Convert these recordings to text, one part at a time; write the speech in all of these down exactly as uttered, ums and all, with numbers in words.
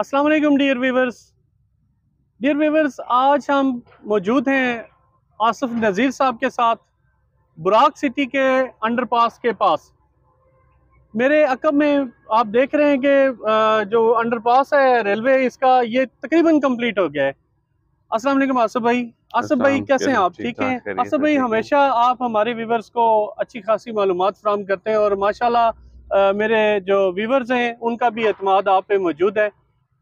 अस्सलाम वालेकुम dear viewers. Dear viewers, आज हम मौजूद हैं आसिफ नज़ीर साहब के साथ बुराक सिटी के अंडरपास के पास। मेरे अकब में आप देख रहे हैं कि जो अंडरपास है रेलवे, इसका ये तकरीबन कंप्लीट हो गया है। अस्सलाम वालेकुम आसिफ भाई। आसिफ भाई कैसे हैं आप? ठीक हैं आसिफ भाई? हमेशा आप हमारे व्यूवर्स को अच्छी खासी मालूमात फराहम करते हैं और माशाल्लाह मेरे जो व्यूवर्स हैं उनका भी एतमाद आप पे मौजूद है।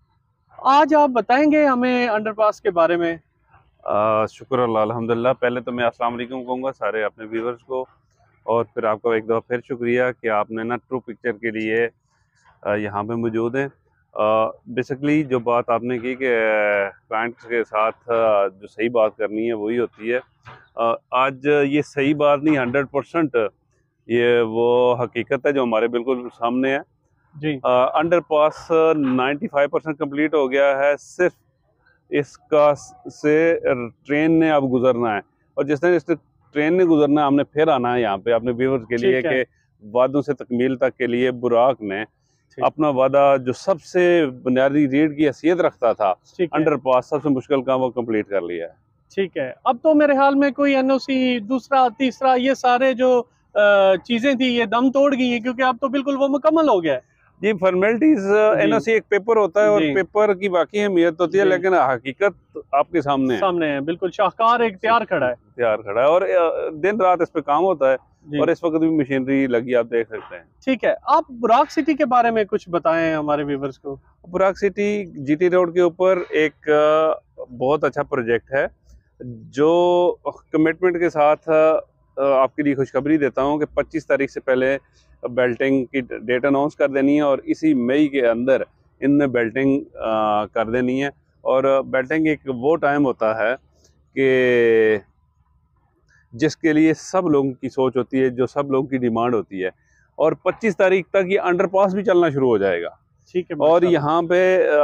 आज आप बताएंगे हमें अंडरपास के बारे में। आ, शुक्र अल्लाह अल्हम्दुलिल्लाह। पहले तो मैं अस्सलाम वालेकुम कहूँगा सारे अपने व्यूवर्स को, और फिर आपका एक दफ़ा फिर शुक्रिया कि आपने ना ट्रू पिक्चर के लिए यहाँ पे मौजूद हैं। बेसिकली जो बात आपने की कि क्लाइंट्स के साथ जो सही बात करनी है वही होती है। आ, आज ये सही बात नहीं, हंड्रेड परसेंट ये वो हकीकत है जो हमारे बिल्कुल सामने है जी। Underpass ninety five percent complete हो गया है। सिर्फ इसका से ट्रेन ने अब गुजरना है, और जिस दिन इस ट्रेन ने गुजरना है हमने फिर आना है यहाँ पे अपने व्यूवर्स के लिए कि वादों से तकमील तक के लिए बुराक ने अपना वादा जो सबसे बुनियादी रीढ़ की हैसियत रखता था, अंडरपास सबसे मुश्किल काम वो कंप्लीट कर लिया है। ठीक है, अब तो मेरे ख्याल में कोई एनओसी दूसरा तीसरा ये सारे जो चीजें थी ये दम तोड़ गई है, क्योंकि अब तो बिल्कुल वो मुकम्मल हो गया है जी। फॉर्मेलिटीज एनओसी एक पेपर होता है और पेपर की बाकी अहमियत होती है, लेकिन हकीकत आपके सामने है। सामने है, बिल्कुल शाहकार एक तैयार खड़ा है तैयार खड़ा है और दिन रात इस पे काम होता है, और इस वक्त भी मशीनरी लगी, आप देख सकते हैं। ठीक है, आप बुराक सिटी के बारे में कुछ बताएं हमारे व्यूवर्स को। बुराक सिटी जीटी रोड के ऊपर एक बहुत अच्छा प्रोजेक्ट है जो कमिटमेंट के साथ आपके लिए खुशखबरी देता हूँ कि पच्चीस तारीख से पहले बेल्टिंग की डेट अनाउंस कर देनी है, और इसी मई के अंदर इनमें बेल्टिंग कर देनी है। और बेल्टिंग एक वो टाइम होता है कि जिसके लिए सब लोगों की सोच होती है, जो सब लोगों की डिमांड होती है, और पच्चीस तारीख तक ये अंडरपास भी चलना शुरू हो जाएगा। ठीक है, और यहाँ पे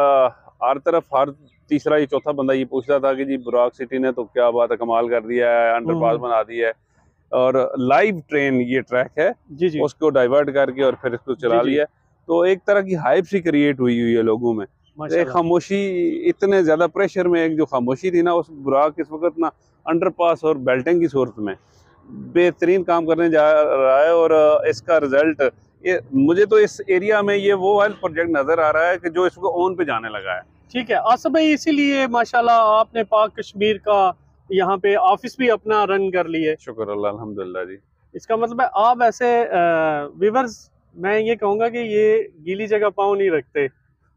हर तरफ हर तीसरा या चौथा बंदा ये पूछता था कि जी बुराक सिटी ने तो क्या बात है, कमाल कर दिया है, अंडरपास बना दिया है। और लाइव ट्रेन ये ट्रैक है जी जी। उसको डाइवर्ट करके और फिर इसको चला लिया, तो एक तरह की हाइप सी क्रिएट हुई हुई है लोगों में। एक खामोशी, इतने ज्यादा प्रेशर में एक जो खामोशी थी ना, उस बुराक इस वक्त ना अंडरपास और बेल्टिंग की सूरत में बेहतरीन काम करने जा रहा है। और इसका रिजल्ट ये मुझे तो इस एरिया में ये वो वाला प्रोजेक्ट नजर आ रहा है कि जो इसको ओन पे जाने लगा है। ठीक है आसिफ भाई, इसीलिए माशाल्लाह आपने पाक कश्मीर का यहाँ पे ऑफिस भी अपना रन कर लिए। शुक्र अल्लाह अल्हम्दुलिल्लाह जी। इसका मतलब है आप ऐसे व्यूअर्स, मैं ये कहूँगा कि ये गीली जगह पाँव नहीं रखते,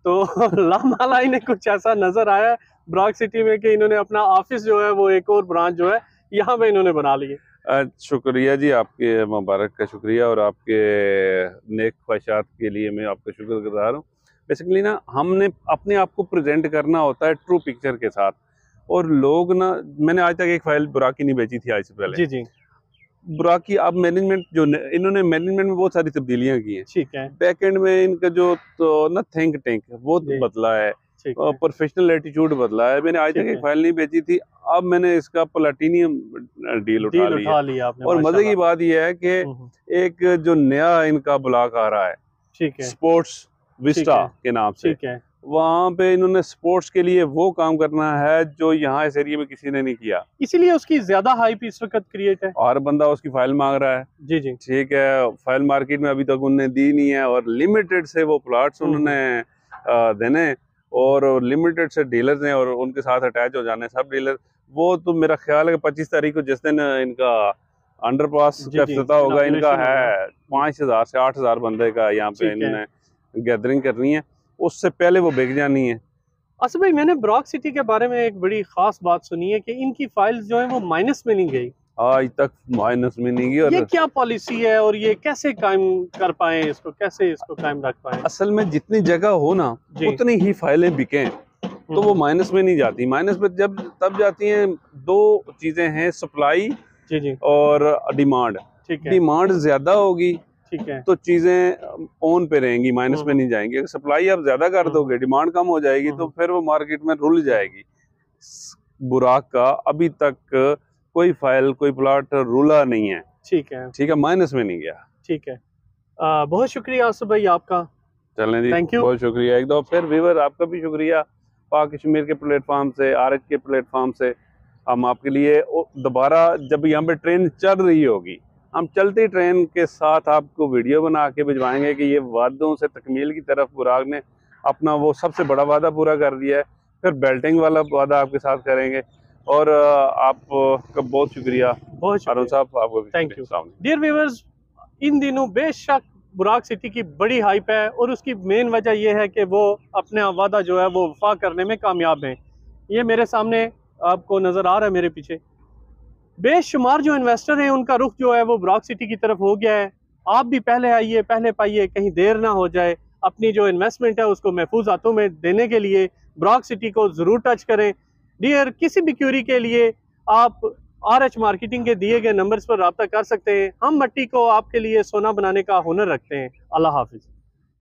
तो लामालाई ने कुछ ऐसा नजर आया बुराक सिटी में कि इन्होंने अपना ऑफिस जो है वो एक और ब्रांच जो है यहाँ पे इन्होंने बना लिए। शुक्रिया जी, आपके मुबारक का शुक्रिया, और आपके नेक ख्वाहिशात के लिए मैं आपका शुक्रगुजार हूँ। बेसिकली ना हमने अपने आप को प्रेजेंट करना होता है ट्रू पिक्चर के साथ, और लोग ना, मैंने आज तक एक फाइल बुराक की नहीं बेची थी आज से पहले। जी जी। बुराक की अब मैनेजमेंट जो इन्होंने मैनेजमेंट में बहुत सारी तब्दीलियां की हैं। ठीक है। बैक एंड में इनका जो तो ना थिंक टैंक वो बदला है, और प्रोफेशनल एटीट्यूड बदला है। मैंने आज तक एक फाइल नहीं बेची थी, अब मैंने इसका प्लैटिनियम डील उठा लिया, उठा लिया आपने। और मजे की बात यह है कि एक जो नया इनका ब्लॉक आ रहा है, ठीक है, स्पोर्ट्स विस्टा के नाम से, ठीक है, वहाँ पे इन्होंने स्पोर्ट्स के लिए वो काम करना है जो यहाँ इस एरिया में किसी ने नहीं किया, इसीलिए उसकी ज्यादा हाइप इस वक्त क्रिएट है। और बंदा उसकी फाइल मांग रहा है। जी जी। ठीक है, फाइल मार्केट में अभी तक उन्होंने दी नहीं है, और लिमिटेड से वो प्लॉट्स उन्होंने देने, और लिमिटेड से डीलर्स हैं और उनके साथ अटैच हो जाने सब डीलर। वो तो मेरा ख्याल है कि पच्चीस तारीख को जिस दिन इनका अंडरपास का इफ्तिताह होगा, इनका है पाँच हजार से आठ हजार बंदे का यहाँ पे इन्होंने गैदरिंग करनी है, उससे पहले वो बिक जानी है। अच्छा भाई, मैंने बुराक सिटी के बारे में एक बड़ी खास बात सुनी है कि इनकी फाइल्स जो है वो माइनस में नहीं गई, आज तक माइनस में नहीं गई। और ये क्या पॉलिसी है, और ये कैसे कायम कर पाए इसको, कैसे इसको कायम रख पाए? असल में जितनी जगह हो ना उतनी ही फाइलें बिकें तो वो माइनस में नहीं जाती। माइनस में जब तब जाती हैं, दो चीजें हैं, सप्लाई जी जी और डिमांड। डिमांड ज्यादा होगी, ठीक है, तो चीजें ऑन पे रहेंगी, माइनस में नहीं जाएंगी। अगर सप्लाई आप ज्यादा कर दोगे, डिमांड कम हो जाएगी, तो फिर वो मार्केट में रुल जाएगी। बुराक का अभी तक कोई फाइल, कोई प्लॉट रुला नहीं है। ठीक है, ठीक है, माइनस में नहीं गया। ठीक है, आ, बहुत शुक्रिया आसिफ भाई आपका। चलें जी, थैंक यू। बहुत शुक्रिया एक दो फिर व्यूअर, आपका भी शुक्रिया पाक कश्मीर के प्लेटफॉर्म से, आर एच के प्लेटफॉर्म से हम आपके लिए दोबारा जब यहाँ पे ट्रेन चल रही होगी, हम चलती ट्रेन के साथ आपको वीडियो बना के भिजवाएंगे कि ये वादों से तकमील की तरफ बुराक ने अपना वो सबसे बड़ा वादा पूरा कर दिया है। फिर बेल्टिंग वाला वादा आपके साथ करेंगे। और आपका बहुत शुक्रिया बहुत अरुण शुक्रिया, साहब, आपको थैंक यू। डियर व्यूअर्स, इन दिनों बेशक बुराक सिटी की बड़ी हाइप है और उसकी मेन वजह यह है कि वो अपना वादा जो है वो वफा करने में कामयाब हैं। ये मेरे सामने आपको नज़र आ रहा है, मेरे पीछे बेशुमार जो इन्वेस्टर हैं उनका रुख जो है वो बुराक सिटी की तरफ हो गया है। आप भी पहले आइए, पहले पाइए, कहीं देर ना हो जाए। अपनी जो इन्वेस्टमेंट है उसको महफूज हाथों में देने के लिए बुराक सिटी को ज़रूर टच करें। डियर, किसी भी क्यूरी के लिए आप आर एच मार्केटिंग के दिए गए नंबर्स पर रब्ता कर सकते हैं। हम मट्टी को आपके लिए सोना बनाने का हुनर रखते हैं। अल्लाह हाफिज़।